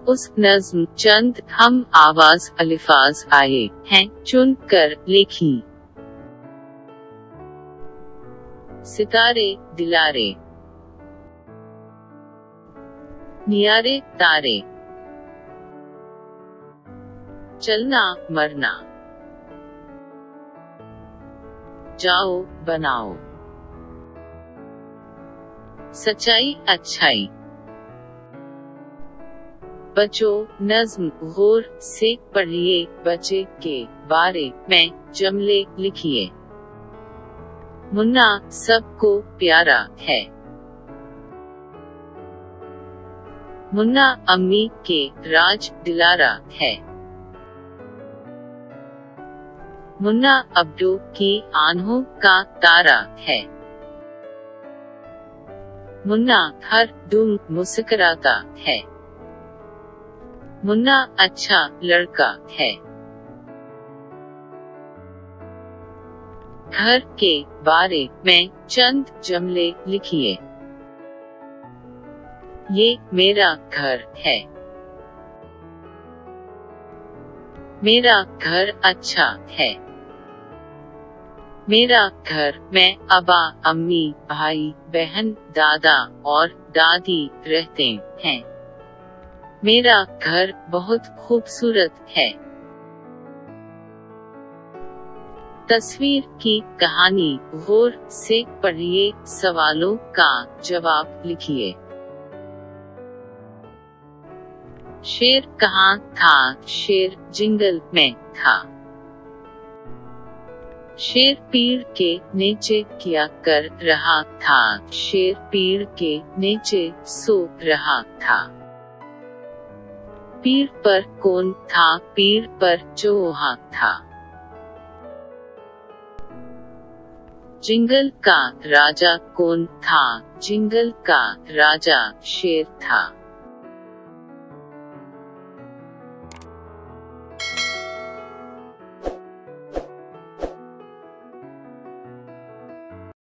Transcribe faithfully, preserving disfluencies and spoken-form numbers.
उस नज़्म चंद हम आवाज अल्फाज आए हैं चुन कर लिखी। सितारे दिलारे, नियारे तारे, चलना मरना, जाओ बनाओ, सच्चाई अच्छाई, बचो नज़्म गौर से पढ़िए, बचे के बारे में जमले लिखिए। मुन्ना सबको प्यारा है, मुन्ना अम्मी के राज दिलारा है, मुन्ना अब्दू की आंखों का तारा है, मुन्ना हर दम मुस्कुराता है, मुन्ना अच्छा लड़का है। घर के बारे में चंद जमले लिखिए। ये मेरा घर है, मेरा घर अच्छा है, मेरा घर में अबा अम्मी भाई बहन दादा और दादी रहते हैं, मेरा घर बहुत खूबसूरत है। तस्वीर की कहानी गौर से पढ़िए, सवालों का जवाब लिखिए। शेर कहाँ था? शेर जंगल में था। शेर पेड़ के नीचे क्या कर रहा था? शेर पेड़ के नीचे सो रहा था। पेड़ पर कौन था? पेड़ पर चूहा था। जंगल का राजा कौन था? जंगल का राजा शेर था।